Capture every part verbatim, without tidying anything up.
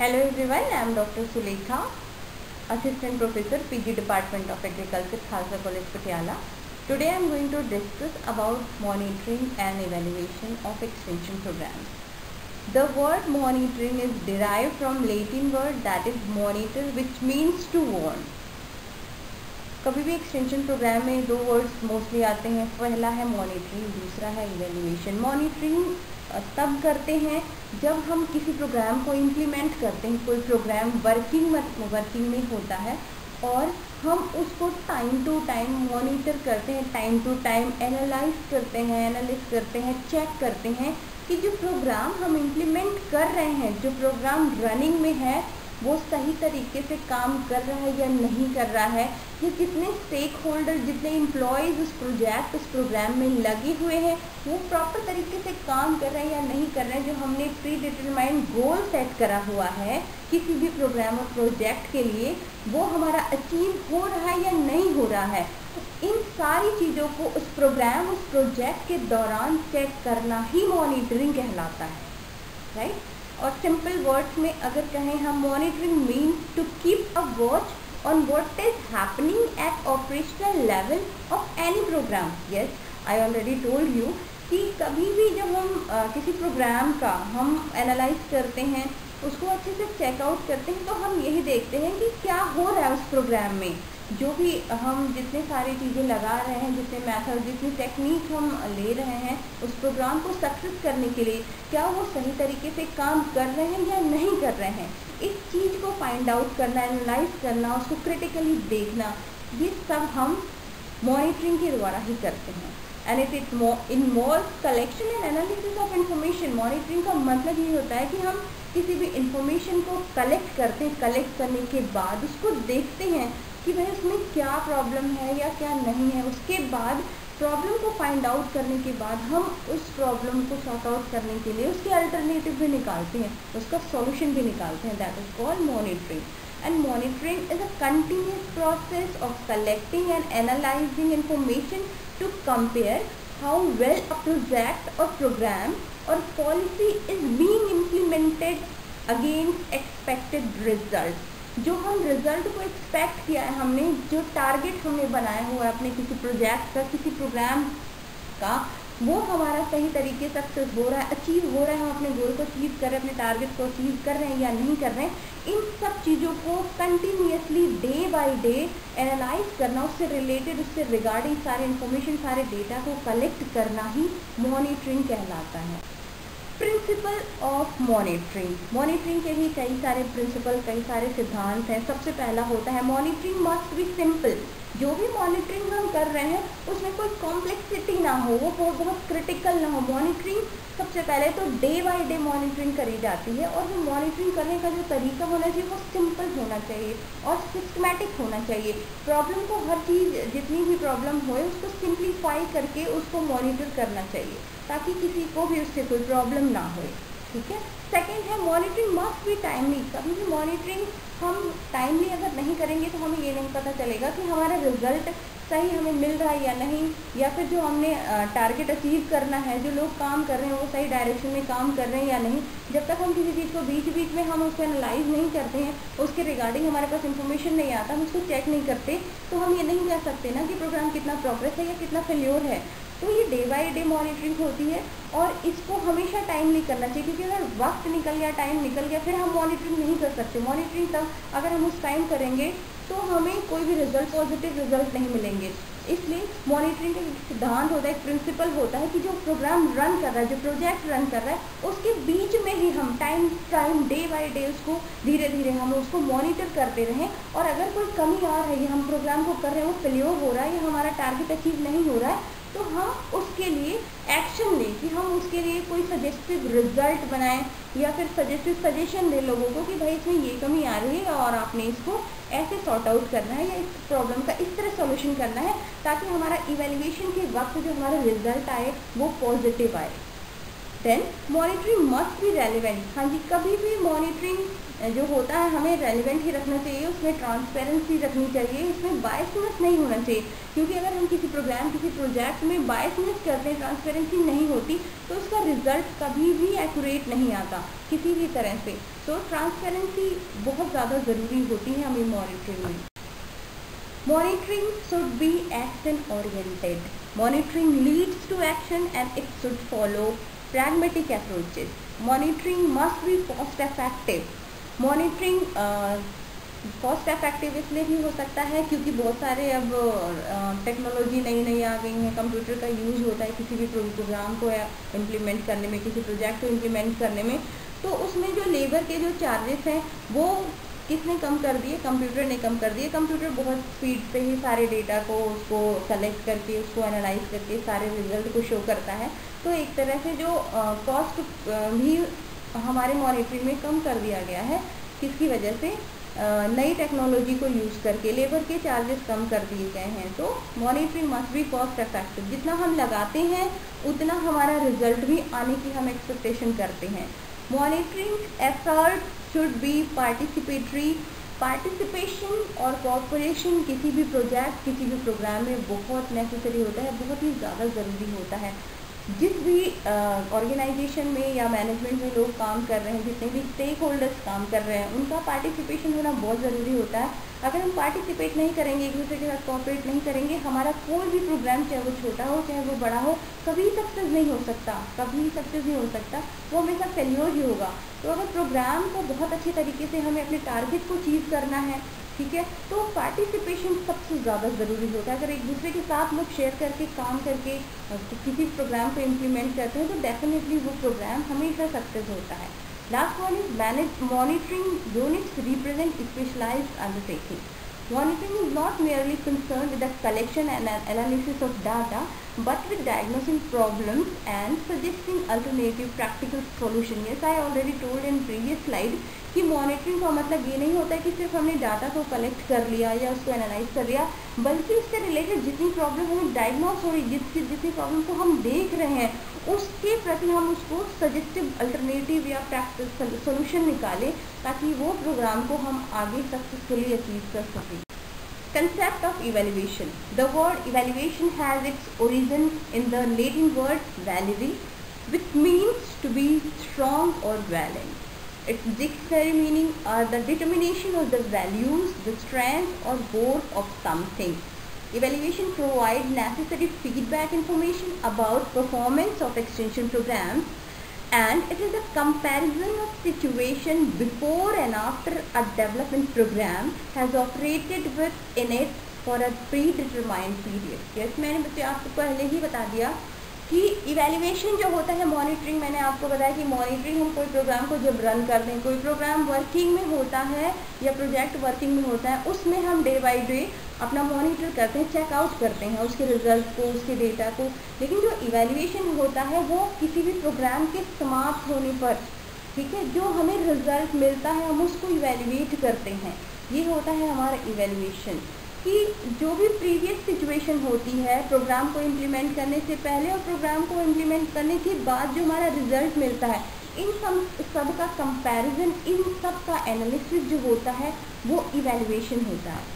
Hello everyone, I am Doctor Sulekha, Assistant Professor, P G Department of Agriculture, Khalsa College, Patiala. Today I am going to discuss about monitoring and evaluation of extension programs. The word monitoring is derived from Latin word that is monitor, which means to warn. कभी भी extension programme में दो words mostly आते हैं, पहला है monitoring, दूसरा है इवेल्युएशन। मॉनिटरिंग तब करते हैं जब हम किसी प्रोग्राम को इम्प्लीमेंट करते हैं, कोई प्रोग्राम वर्किंग वर्किंग में होता है और हम उसको टाइम टू टाइम मॉनिटर करते हैं, टाइम टू टाइम एनालाइज करते हैं एनालिस करते हैं चेक करते हैं कि जो प्रोग्राम हम इम्प्लीमेंट कर रहे हैं, जो प्रोग्राम रनिंग में है, वो सही तरीके से काम कर रहा है या नहीं कर रहा है, ये कितने स्टेक होल्डर, जितने एम्प्लॉयज़ उस प्रोजेक्ट उस प्रोग्राम में लगे हुए हैं, वो प्रॉपर तरीके से काम कर रहे हैं या नहीं कर रहे हैं। जो हमने प्री डिटरमाइंड गोल सेट करा हुआ है किसी भी प्रोग्राम और प्रोजेक्ट के लिए, वो हमारा अचीव हो रहा है या नहीं हो रहा है। तो इन सारी चीज़ों को उस प्रोग्राम उस प्रोजेक्ट के दौरान चेक करना ही मॉनिटरिंग कहलाता है, राइट। और सिंपल वर्ड्स में अगर कहें हम, monitoring means to keep a watch on what is happening at operational level of any programme. Yes, I already told you कि कभी भी जब हम आ, किसी प्रोग्राम का हम एनालाइज करते हैं, उसको अच्छे से चेकआउट करते हैं, तो हम यही देखते हैं कि क्या हो रहा है उस प्रोग्राम में। जो भी हम जितने सारी चीज़ें लगा रहे हैं, जितने मेथड, जितनी टेक्निक हम ले रहे हैं उस प्रोग्राम को सक्सेस करने के लिए, क्या वो सही तरीके से काम कर रहे हैं या नहीं कर रहे हैं, इस चीज़ को फाइंड आउट करना, एनालाइज करना, उसको क्रिटिकली देखना, ये सब हम मॉनिटरिंग के द्वारा ही करते हैं। And it it involves collection and analysis of information. Monitoring का मतलब ये होता है कि हम किसी भी इंफॉर्मेशन को कलेक्ट करते हैं, कलेक्ट करने के बाद उसको देखते हैं कि भाई उसमें क्या प्रॉब्लम है या क्या नहीं है। उसके बाद प्रॉब्लम को फाइंड आउट करने के बाद हम उस प्रॉब्लम को सॉर्ट आउट करने के लिए उसके अल्टरनेटिव भी निकालते हैं, उसका सॉल्यूशन भी निकालते हैं। That is called monitoring. And monitoring is a continuous process of collecting and analysing information to compare how well a project और प्रोग्राम और policy is being implemented against expected result. जो हम रिजल्ट को expect किया है, हमने जो target हमने बनाया हुआ है अपने किसी प्रोजेक्ट का, किसी प्रोग्राम का, वो हमारा सही तरीके से सक्सेस हो रहा है, अचीव हो रहा है, हम अपने गोल को अचीव कर रहे हैं, अपने टारगेट को अचीव कर रहे हैं या नहीं कर रहे हैं। इन सब चीज़ों को continuously day by day analyse करना, उससे रिलेटेड, उससे रिगार्डिंग सारे इन्फॉर्मेशन, सारे डेटा को कलेक्ट करना ही मॉनिटरिंग कहलाता है। Principle of monitoring. मॉनिटरिंग के भी कई सारे प्रिंसिपल, कई सारे सिद्धांत हैं। सबसे पहला होता है मॉनिटरिंग मस्ट बी सिंपल। जो भी मॉनिटरिंग हम कर रहे हैं उसमें कोई कॉम्प्लेक्सिटी ना हो, वो बहुत बहुत क्रिटिकल ना हो। मॉनिटरिंग सबसे पहले तो डे बाय डे मॉनिटरिंग करी जाती है, और जो मॉनिटरिंग करने का जो तरीका होना चाहिए वो सिंपल होना चाहिए और सिस्टमैटिक होना चाहिए। प्रॉब्लम को, हर चीज़, जितनी भी प्रॉब्लम होए उसको सिंप्लीफाई करके उसको मॉनिटर करना चाहिए ताकि किसी को भी उससे कोई प्रॉब्लम ना हो, ठीक है। सेकेंड है मॉनिटरिंग मस्ट बी टाइमली। कभी भी मॉनिटरिंग हम टाइमली अगर नहीं करेंगे तो हमें ये नहीं पता चलेगा कि हमारा रिजल्ट सही हमें मिल रहा है या नहीं, या फिर जो हमने टारगेट अचीव करना है, जो लोग काम कर रहे हैं वो सही डायरेक्शन में काम कर रहे हैं या नहीं। जब तक हम किसी चीज़ को बीच बीच में हम उसको एनालाइज नहीं करते हैं, उसके रिगार्डिंग हमारे पास इंफॉर्मेशन नहीं आता, हम उसको चेक नहीं करते, तो हम ये नहीं कह सकते ना कि प्रोग्राम कितना प्रोग्रेस है या कितना फेल्योर है। तो ये डे बाय डे मॉनिटरिंग होती है और इसको हमेशा टाइमली करना चाहिए, क्योंकि अगर वक्त निकल गया, टाइम निकल गया, फिर हम मॉनिटरिंग नहीं कर सकते। मॉनिटरिंग तब अगर हम उस टाइम करेंगे तो हमें कोई भी रिजल्ट, पॉजिटिव रिजल्ट नहीं मिलेंगे। इसलिए मॉनिटरिंग का एक सिद्धांत होता है, एक प्रिंसिपल होता है कि जो प्रोग्राम रन कर रहा है, जो प्रोजेक्ट रन कर रहा है, उसके बीच में ही हम time time day by day उसको धीरे धीरे हम उसको मॉनिटर करते रहें। और अगर कोई कमी आ रही है, हम प्रोग्राम को कर रहे हैं, वो फेल्योर हो रहा है या हमारा टारगेट अचीव नहीं हो रहा है, तो हम उसके लिए एक्शन लें कि हम उसके लिए कोई सजेस्टिव रिजल्ट बनाएं या फिर सजेस्टिव सजेशन दें लोगों को कि भाई इसमें ये कमी आ रही है और आपने इसको ऐसे सॉर्ट आउट करना है या इस प्रॉब्लम का इस तरह सॉल्यूशन करना है, ताकि हमारा इवैल्यूएशन के वक्त जो हमारा रिजल्ट आए वो पॉजिटिव आए। Then monitoring must be relevant, हाँ जी, कभी भी मॉनिटरिंग जो होता है हमें रेलिवेंट ही रखना चाहिए, उसमें ट्रांसपेरेंसी रखनी चाहिए, उसमें बायसनेस नहीं होना चाहिए, क्योंकि अगर हम किसी प्रोग्राम किसी प्रोजेक्ट में बायसनेस करते हैं, ट्रांसपेरेंसी नहीं होती, तो उसका रिजल्ट कभी भी एक्यूरेट नहीं आता किसी भी तरह से। तो ट्रांसपेरेंसी बहुत ज़्यादा ज़रूरी होती है हमें मॉनिटरिंग में। Monitoring should be action oriented. Monitoring leads to action and it should follow pragmatic approaches. Monitoring must be cost effective. Monitoring cost uh, effective इसलिए भी हो सकता है क्योंकि बहुत सारे अब टेक्नोलॉजी नई नई आ गई हैं, कंप्यूटर का यूज़ होता है किसी भी प्रोग्राम को इम्प्लीमेंट करने में, किसी प्रोजेक्ट को इम्प्लीमेंट करने में, तो उसमें जो लेबर के जो चार्जेस हैं वो किसने कम कर दिए? कंप्यूटर ने कम कर दिए। कंप्यूटर बहुत स्पीड से ही सारे डेटा को उसको कलेक्ट करके उसको एनालाइज करके सारे रिजल्ट को शो करता है। तो एक तरह से जो कॉस्ट भी हमारे मॉनिटरिंग में कम कर दिया गया है, किसकी वजह से? नई टेक्नोलॉजी को यूज़ करके लेबर के चार्जेस कम कर दिए गए हैं। तो monitoring must be cost effective, जितना हम लगाते हैं उतना हमारा रिजल्ट भी आने की हम एक्सपेक्टेशन करते हैं। Monitoring effort should be participatory. Participation और कॉपरेशन किसी भी प्रोजेक्ट किसी भी प्रोग्राम में बहुत नेसेसरी होता है, बहुत ही ज़्यादा ज़रूरी होता है। जिस भी ऑर्गेनाइजेशन में या मैनेजमेंट में लोग काम कर रहे हैं, जितने भी स्टेक होल्डर्स काम कर रहे हैं, उनका पार्टिसिपेशन होना बहुत ज़रूरी होता है। अगर हम पार्टिसिपेट नहीं करेंगे, एक दूसरे के साथ कोऑपरेट नहीं करेंगे, हमारा कोई भी प्रोग्राम चाहे वो छोटा हो चाहे वो बड़ा हो, कभी सक्सेस नहीं हो सकता, कभी सक्सेस नहीं हो सकता, वो हमेशा फेल्योर ही होगा। तो अगर प्रोग्राम को बहुत अच्छे तरीके से हमें अपने टारगेट को अचीव करना है, ठीक है, तो पार्टिसिपेशन सबसे ज़्यादा ज़रूरी होता है। अगर एक दूसरे के साथ लोग शेयर करके काम करके किसी प्रोग्राम को इम्प्लीमेंट करते हैं तो डेफिनेटली वो प्रोग्राम हमेशा सक्सेस होता है। Last one is manage monitoring units represent specialised undertaking. Monitoring is not merely concerned with the collection and analysis of data, but with diagnosing problems and suggesting alternative practical solution. Yes, I already told in previous slide कि monitoring का मतलब ये नहीं होता है कि सिर्फ हमने डाटा को कलेक्ट कर लिया या उसको एनालाइज कर लिया, बल्कि उससे रिलेटेड जितनी प्रॉब्लम हमें डायग्नोस हो रही, जितनी जितनी प्रॉब्लम को हम देख रहे हैं, उसके प्रति हम उसको सजेस्टिव अल्टरनेटिव या प्रैक्टिकल सोल्यूशन निकालें ताकि वो प्रोग्राम को हम आगे सक्सेसफुली अचीव कर सकें। Concept of evaluation. The word evaluation has its origin in the Latin word valere, which means to be strong or valid. Its dictionary meaning are the determination of the values, the strength or worth of something. Evaluation provides necessary feedback information about performance of extension programs, and it is a comparison of situation before and after a development program has operated within it for a predetermined period. Yes, मैंने बच्चे आपको पहले ही बता दिया कि evaluation जो होता है मॉनिटरिंग, मैंने आपको बताया कि मॉनिटरिंग हम कोई प्रोग्राम को जब रन कर दें, कोई प्रोग्राम वर्किंग में होता है या प्रोजेक्ट वर्किंग में होता है, उसमें हम डे बाय डे अपना मॉनिटर करते हैं, चेकआउट करते हैं उसके रिजल्ट को, उसके डेटा को। लेकिन जो इवैल्यूएशन होता है वो किसी भी प्रोग्राम के समाप्त होने पर, ठीक है, जो हमें रिजल्ट मिलता है हम उसको इवैल्यूएट करते हैं। ये होता है हमारा इवैल्यूएशन कि जो भी प्रीवियस सिचुएशन होती है प्रोग्राम को इम्प्लीमेंट करने से पहले और प्रोग्राम को इम्प्लीमेंट करने के बाद जो हमारा रिजल्ट मिलता है, इन सब सब का कंपैरिजन, इन सब का एनालिसिस जो होता है वो इवैल्यूएशन होता है।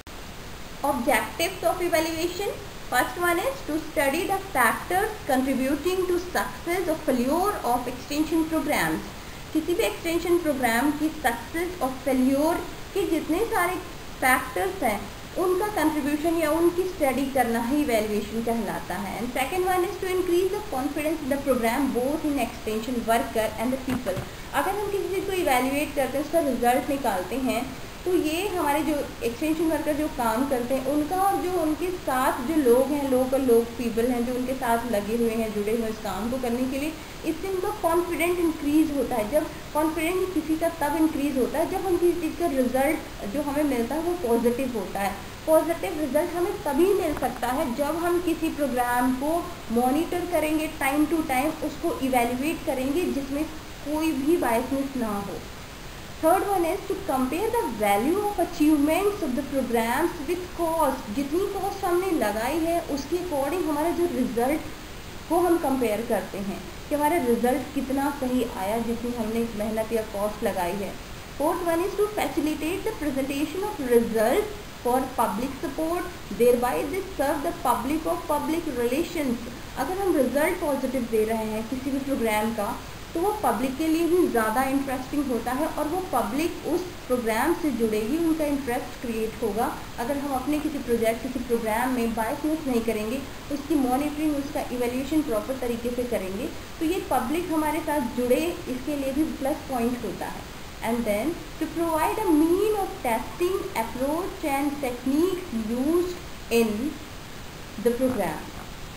Objectives of evaluation. First one is to study the factors contributing to success or failure of extension programs. किसी भी extension program की success और failure के जितने सारे factors हैं उनका contribution या उनकी study करना ही evaluation कहलाता है। And second one is to increase the confidence in the program both in extension worker and the people. अगर हम किसी चीज़ को evaluate करते हैं, उसका result निकालते हैं, तो ये हमारे जो एक्सटेंशन वर्कर जो काम करते हैं उनका और जो उनके साथ जो लोग हैं, लोकल लोग पीपल हैं जो उनके साथ लगे हुए हैं, जुड़े हुए इस काम को करने के लिए, इससे उनका कॉन्फिडेंट इंक्रीज़ होता है। जब कॉन्फिडेंस किसी का तब इंक्रीज़ होता है जब हम किसी चीज़ का रिजल्ट जो हमें मिलता है वो पॉजिटिव होता है। पॉजिटिव रिजल्ट हमें तभी मिल सकता है जब हम किसी प्रोग्राम को मॉनिटर करेंगे, टाइम टू टाइम उसको इवेल्युएट करेंगे जिसमें कोई भी बायसनेस ना हो। Third one is to compare the value of achievements of the programmes with cost. जितनी कॉस्ट हमने लगाई है उसके अकॉर्डिंग हमारा जो रिजल्ट को हम कंपेयर करते हैं कि हमारा रिजल्ट कितना सही आया जितनी हमने मेहनत या कॉस्ट लगाई है। Fourth one is to facilitate the presentation of result for public support, thereby this serve the public of public relations. अगर हम रिजल्ट पॉजिटिव दे रहे हैं किसी भी प्रोग्राम का तो वो पब्लिक के लिए भी ज़्यादा इंटरेस्टिंग होता है और वो पब्लिक उस प्रोग्राम से जुड़ेगी, उनका इंटरेस्ट क्रिएट होगा। अगर हम अपने किसी प्रोजेक्ट किसी प्रोग्राम में बायसनेस नहीं करेंगे, उसकी मॉनिटरिंग उसका इवैल्यूएशन प्रॉपर तरीके से करेंगे तो ये पब्लिक हमारे साथ जुड़े, इसके लिए भी प्लस पॉइंट होता है। And then to provide a mean of testing approach and techniques used in the programme.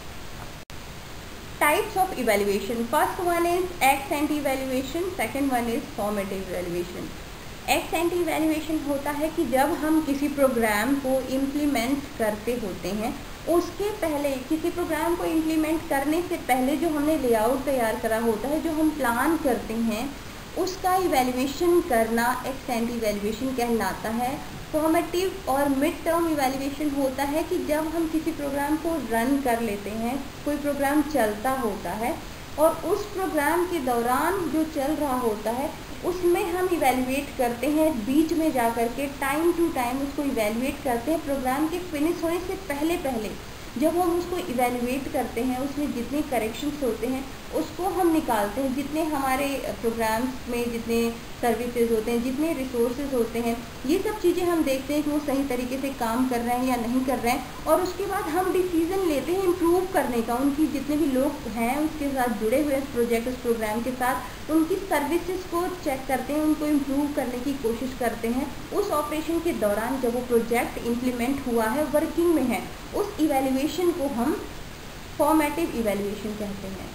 Types of evaluation. First one is ex ante evaluation, second one is formative evaluation. ex ante evaluation होता है कि जब हम किसी programme को implement करते होते हैं, उसके पहले किसी प्रोग्राम को इम्प्लीमेंट करने से पहले जो हमने लेआउट तैयार करा होता है, जो हम प्लान करते हैं, उसका इवैल्यूएशन करना एक्स एंटी इवैल्यूएशन कहलाता है। फॉर्मेटिव और मिड टर्म इवैल्यूएशन होता है कि जब हम किसी प्रोग्राम को रन कर लेते हैं, कोई प्रोग्राम चलता होता है और उस प्रोग्राम के दौरान जो चल रहा होता है उसमें हम इवैल्यूएट करते हैं, बीच में जा कर के टाइम टू टाइम उसको इवैल्यूएट करते हैं। प्रोग्राम के फिनिश होने से पहले पहले जब हम उसको इवैल्यूएट करते हैं, उसमें जितने करेक्शंस होते हैं उसको हम निकालते हैं, जितने हमारे प्रोग्राम्स में जितने सर्विसेज होते हैं, जितने रिसोर्सेज होते हैं, ये सब चीज़ें हम देखते हैं कि वो सही तरीके से काम कर रहे हैं या नहीं कर रहे हैं। और उसके बाद हम डिसीज़न लेते हैं इम्प्रूव करने का। उनकी जितने भी लोग हैं उसके साथ जुड़े हुए इस प्रोजेक्ट उस प्रोग्राम के साथ, उनकी सर्विसेज को चेक करते हैं, उनको इम्प्रूव करने की कोशिश करते हैं। उस ऑपरेशन के दौरान जब वो प्रोजेक्ट इम्प्लीमेंट हुआ है, वर्किंग में है, उस इवैल्यूएशन को हम फॉर्मेटिव इवैल्यूएशन कहते हैं।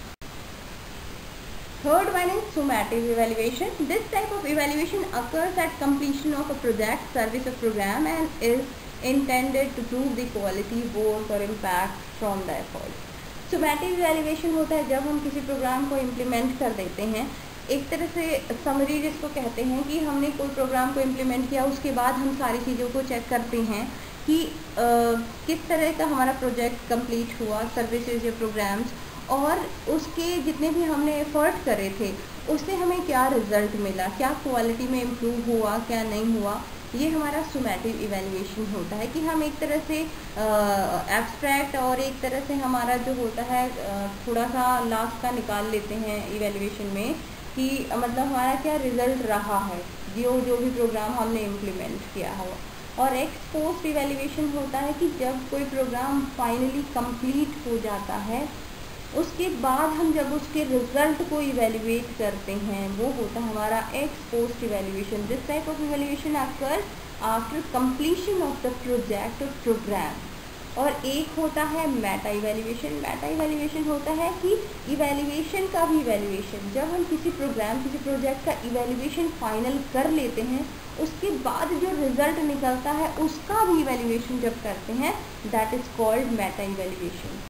Third one is summative evaluation. This type of evaluation occurs at completion of a project, service or program and is intended to prove the quality, work or impact from the effort. Summative evaluation होता है जब हम किसी programme को implement कर देते हैं, एक तरह से समरी जिसको कहते हैं कि हमने कोई प्रोग्राम को इम्प्लीमेंट किया, उसके बाद हम सारी चीज़ों को चेक करते हैं कि आ, किस तरह का हमारा प्रोजेक्ट कंप्लीट हुआ, सर्विसेज या प्रोग्राम्स, और उसके जितने भी हमने एफर्ट करे थे उससे हमें क्या रिज़ल्ट मिला, क्या क्वालिटी में इम्प्रूव हुआ, क्या नहीं हुआ। ये हमारा सुमेटिव इवैल्यूएशन होता है कि हम एक तरह से एब्स्ट्रैक्ट और एक तरह से हमारा जो होता है थोड़ा सा लास्ट का निकाल लेते हैं इवैल्यूएशन में कि मतलब हमारा क्या रिज़ल्ट रहा है जो जो भी प्रोग्राम हमने इम्प्लीमेंट किया है। और एक्स पोस्ट इवैल्यूएशन होता है कि जब कोई प्रोग्राम फाइनली कंप्लीट हो जाता है, उसके बाद हम जब उसके रिजल्ट को इवैल्यूएट करते हैं, वो होता है हमारा ex post evaluation. This type of evaluation occurs after completion of the project और प्रोग्राम। और एक होता है मेटा इवैल्यूएशन। मेटा इवैल्यूएशन होता है कि इवैल्यूएशन का भी इवैल्यूएशन, जब हम किसी प्रोग्राम किसी प्रोजेक्ट का इवैल्यूएशन फाइनल कर लेते हैं, उसके बाद जो रिजल्ट निकलता है उसका भी इवैल्यूएशन जब करते हैं, that is called meta evaluation.